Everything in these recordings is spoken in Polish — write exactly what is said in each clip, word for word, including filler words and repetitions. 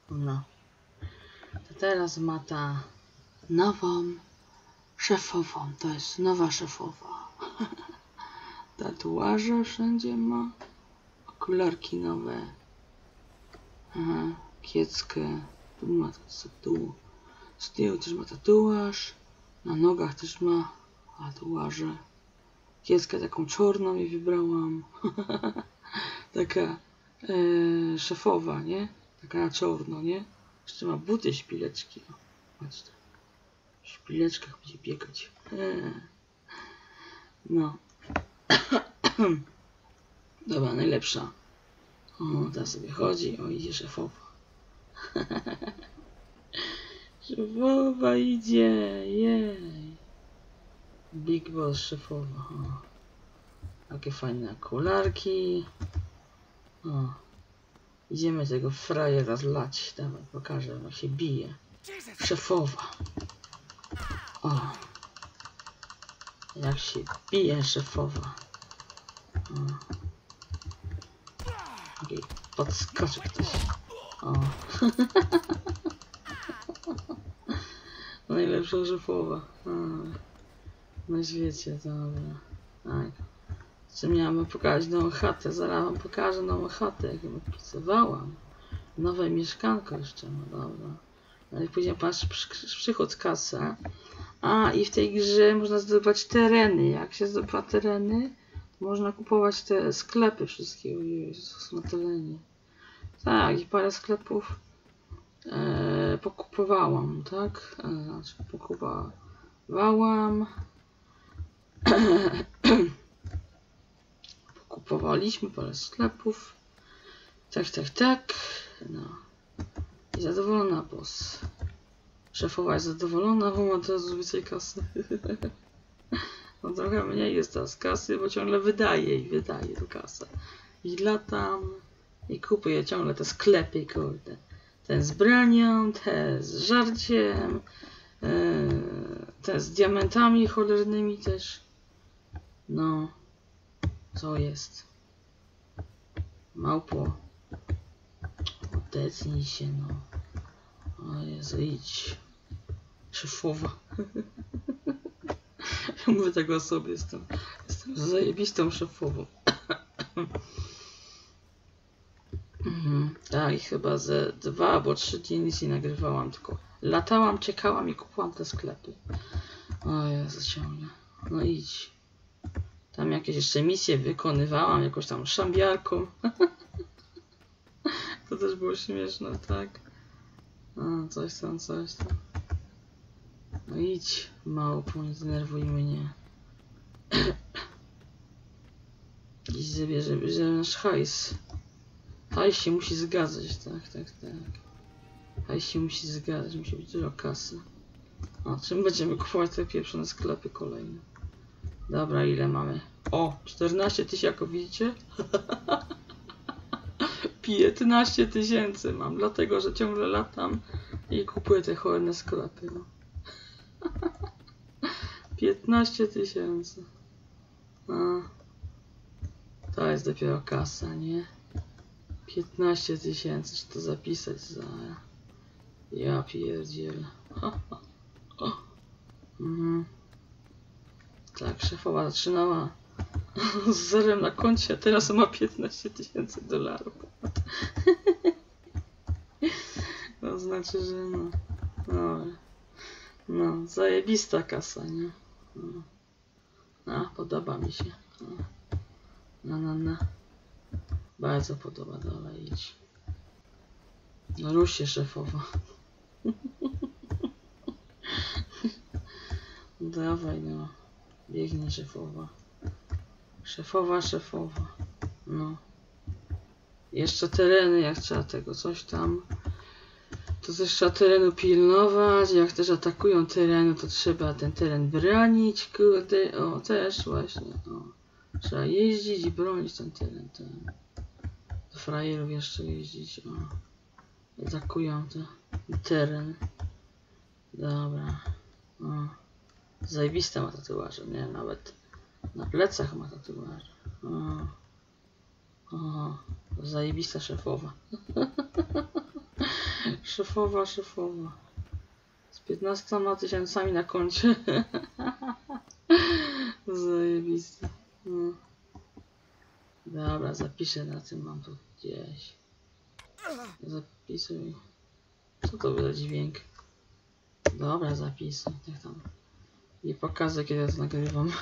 No. To teraz ma ta nową szefową. To jest nowa szefowa. Tatuaże wszędzie ma. Okularki nowe. Aha, kieckę. Tu ma tu. Z tyłu też ma tatuaż. Na nogach też ma tatuaże. Kieckę taką czarną i wybrałam. Taka e, szefowa, nie? Taka na czarno, nie? Jeszcze ma buty, szpileczki. O, patrzcie. W szpileczkach będzie biegać. E. No. Dobra, najlepsza. O, ta sobie chodzi. O, idzie szefowa. Szefowa idzie. Jej. Big Boss szefowa. O. Takie fajne okularki. O. Idziemy tego frajera zlać. Dawaj, pokażę, jak się bije. Szefowa. O. Jak się bije szefowa. O. Taki podskoczy ktoś. O. Najlepsza szefowa. O. Na świecie, dobra. Tak. Czy miałam pokazać nową chatę? Zaraz wam pokażę nową chatę, jak ją opisywałam. Nowe mieszkanko jeszcze, no dobra. Ale później patrz, przychód kasa. A i w tej grze można zdobywać tereny. Jak się zdobywa tereny, to można kupować te sklepy wszystkie. Jezus, na terenie. Tak, i parę sklepów e, pokupowałam, tak? E, znaczy pokupowałam. Kupowaliśmy parę sklepów. Tak, tak, tak. No. I zadowolona boss. Szefowa jest zadowolona, bo ma teraz więcej kasy. No trochę mniej jest teraz kasy, bo ciągle wydaje i wydaje tę kasę. I latam i kupuję ciągle te sklepy, kurde. Ten z branią, te z żarciem, te z diamentami cholernymi też. No. Co jest? Małpo. Odetnij się, no. O Jezu, idź. Szefowa. Ja mówię tego o sobie, jestem, jestem zajebistą szefową. Mhm. Tak, i chyba ze dwa albo trzy dni nic nie nagrywałam, tylko latałam, czekałam i kupowałam te sklepy. O Jezu, ciągle. No idź. Tam jakieś jeszcze misje wykonywałam, jakąś tam szambiarką. To też było śmieszne, tak? A, coś tam, coś tam. No idź, małpo, nie denerwuj mnie. Idź zabierze, bierze nasz hajs. Hajs się musi zgadzać, tak, tak, tak. Hajs się musi zgadzać, musi być dużo kasy. O, czym będziemy kupować te pieprzone sklepy kolejne? Dobra, ile mamy? O, czternaście tysięcy, jak widzicie? piętnaście tysięcy mam, dlatego że ciągle latam i kupuję te chorne sklepy. No. piętnaście tysięcy. To jest dopiero kasa, nie? piętnaście tysięcy, czy to zapisać za... Ja pierdzielę. Mhm. Tak, szefowa zaczynała z zerem na koncie, a teraz ma piętnaście tysięcy dolarów. To znaczy, że no, no, no, zajebista kasa, nie? No, no podoba mi się. No, no, no, no. Bardzo podoba, dobra, idź. No rusz się, szefowa. Dawaj, no. Biegnie szefowa. Szefowa, szefowa. No. Jeszcze tereny, jak trzeba tego coś tam. To też trzeba terenu pilnować. Jak też atakują terenu, to trzeba ten teren bronić. Kurde, o, też właśnie. O. Trzeba jeździć i bronić ten teren. Ten. Do frajerów jeszcze jeździć. O. Atakują ten teren. Dobra. O. Zajebista ma tatuaże, nie? Nawet na plecach ma tatuaże. O. O. Zajebista szefowa. Szefowa, szefowa. Z piętnastoma tysiącami na koncie. Zajebiste. No. Dobra, zapiszę na tym, mam tu gdzieś. Zapisuj. Co to był za dźwięk? Dobra, zapisuj. Niech tam. Nie pokazuję, kiedy ja to nagrywam.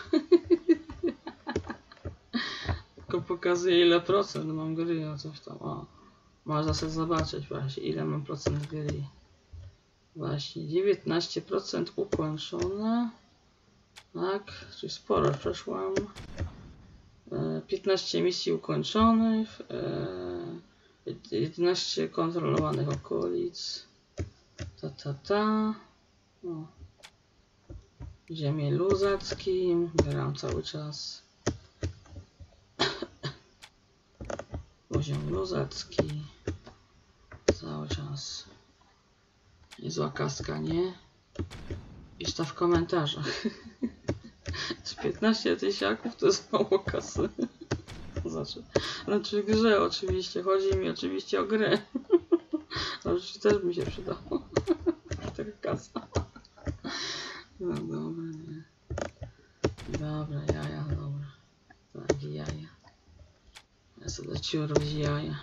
Tylko pokazuję, ile procent mam gry, no coś tam. O, można sobie zobaczyć właśnie, ile mam procent gry. Właśnie, dziewiętnaście procent ukończone. Tak, czyli sporo przeszłam. piętnaście misji ukończonych. jedenaście kontrolowanych okolic. Ta, ta, ta. O. Ziemię luzackim. Gram cały czas. Poziom luzacki. Cały czas. Niezła kaska, nie? Pisz to w komentarzach. piętnaście tysiaków to jest mało kasy. Znaczy, znaczy grze oczywiście. Chodzi mi oczywiście o grę. Oczywiście też mi się przydało. Taka kasa. No dobra, nie. Dobra, jaja, dobra. Tak, jaja. Ja sobie ciurwać jaja.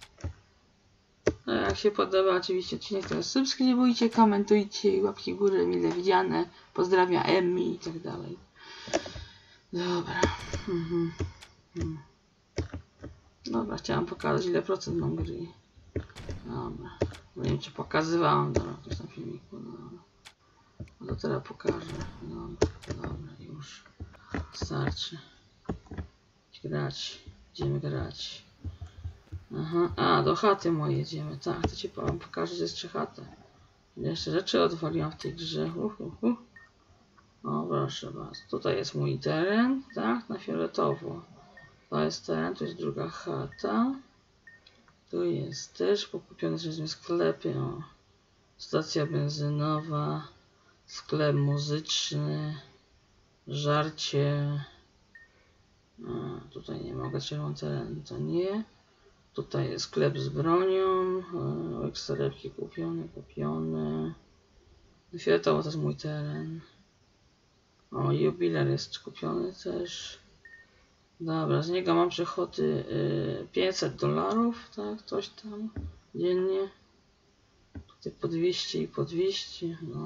No jak się podoba oczywiście odcinek, to subskrybujcie, komentujcie, łapki w górę mile widziane. Pozdrawiam Emmy i tak dalej. Dobra. Mhm. Mhm. Dobra, chciałam pokazać, ile procent mam gry. Dobra. Nie wiem, czy pokazywałam dobra, w tym filmiku. Dobra. No to teraz pokażę. Dobra, dobra, już. Starczy. Grać. Idziemy grać. Aha, a do chaty mojej jedziemy. Tak, to ci wam pokażę, że jest jeszcze chata. Jeszcze rzeczy odwaliłam w tej grze. Uh, uh, uh. O, proszę bardzo. Tutaj jest mój teren, tak, na fioletowo. To jest teren, tu jest druga chata. Tu jest też pokupione przez sklepy. O. Stacja benzynowa, sklep muzyczny, żarcie. A, tutaj nie mogę, czerwony teren to nie. Tutaj jest sklep z bronią, eksterepki kupione, kupione. Fioletowo to jest mój teren. O, jubiler jest kupiony też. Dobra, z niego mam przychody y, pięćset dolarów, tak, coś tam dziennie. Tutaj po dwieście i po dwieście, no.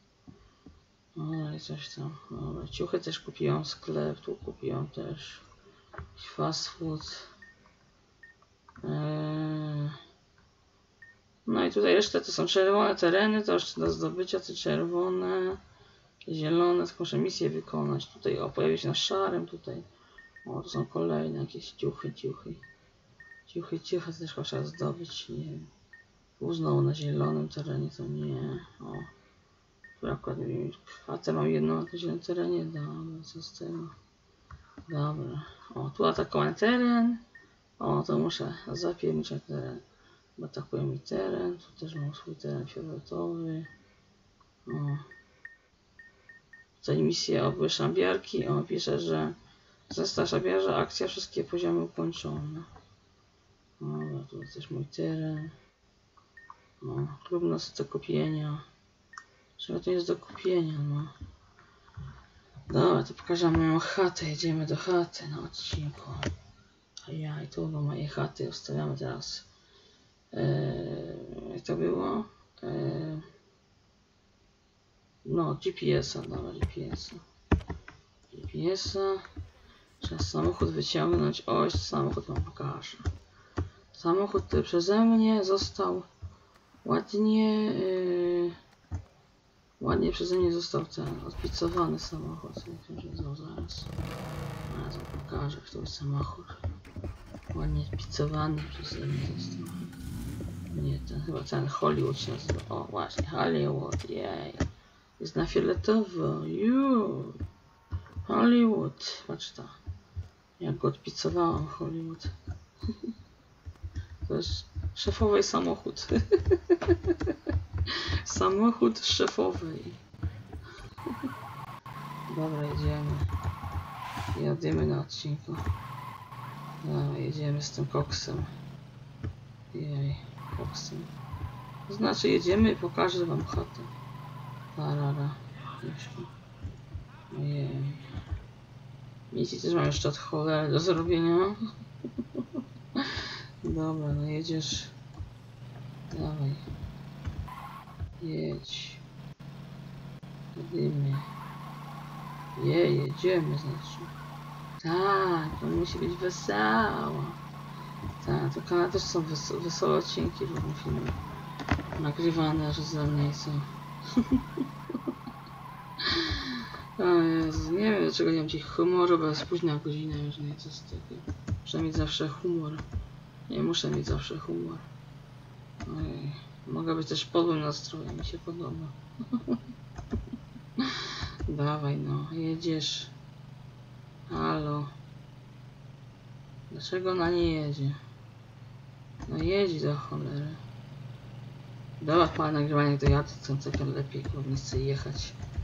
No i coś tam. Dobra, ciuchy też kupiłam, sklep, tu kupiłam też. Fast food. Yy. No i tutaj resztę to są czerwone tereny, to jeszcze do zdobycia te czerwone, zielone, tylko muszę misję wykonać. Tutaj o, pojawi się na szarym, tutaj. O, to są kolejne jakieś ciuchy, ciuchy. Ciuchy, ciuchy też trzeba zdobyć, nie wiem. Tu znowu na zielonym terenie to nie. O, tu akurat chatę mam jedną na zielonym terenie, dobra, co z tego. Dobra, o, tu atakowany teren. O, to muszę zapierniczać teren. Atakuje mi teren, tu też mam swój teren fioletowy. O. Tutaj misję oby szambiarki. O, pisze, że zestaw szambiarza, akcja, wszystkie poziomy ukończone. Dobra, tu jest też mój teren. O, klub nas do kupienia. Czego to jest do kupienia, no. Dobra, to pokażę moją chatę. Jedziemy do chaty na odcinku. A ja i tu do mojej chaty ustawiamy teraz. Eee, jak to było? Eee, no, G P S-a, dobra, G P S-a. G P S-a. Trzeba samochód wyciągnąć. Oj, samochód wam pokażę. Samochód, który przeze mnie został ładnie, yy, ładnie przeze mnie został ten odpicowany samochód. Zaraz, zaraz wam pokażę, który samochód. Ładnie odpicowany przeze mnie został. Nie, ten chyba ten Hollywood się nazywa. O, właśnie, Hollywood, jej. Jest na fioletowo. Juuu. Hollywood. Patrz to. Jak go odpicowałam, Hollywood. To jest szefowej samochód. Samochód szefowej. Dobra, jedziemy. Jadziemy na odcinku. Dobra, jedziemy z tym koksem. Jej, koksem. To znaczy jedziemy i pokażę wam chatę. Tarara. Jeszcze. Ojej. Widzicie, też mam jeszcze od cholery do zrobienia. Dobra, no jedziesz. Dawaj. Jedź. Jedziemy. Je, jedziemy znaczy. Tak, to musi być wesoło. Tak, to kanał też są wes wesołe odcinki różne filmy. Nagrywane przeze mnie są. O Jezu, nie wiem dlaczego nie mam dziś humoru, bo jest późna godzina już, nie co z tego. Muszę mieć zawsze humor. Nie muszę mieć zawsze humor. Ojej. Mogę być też podłym nastrojem, mi się podoba. Dawaj no, jedziesz. Halo. Dlaczego ona nie jedzie? No jedź do cholery. Dobra, pana nagrywanie to ja, to co lepiej, bo nie chcę jechać.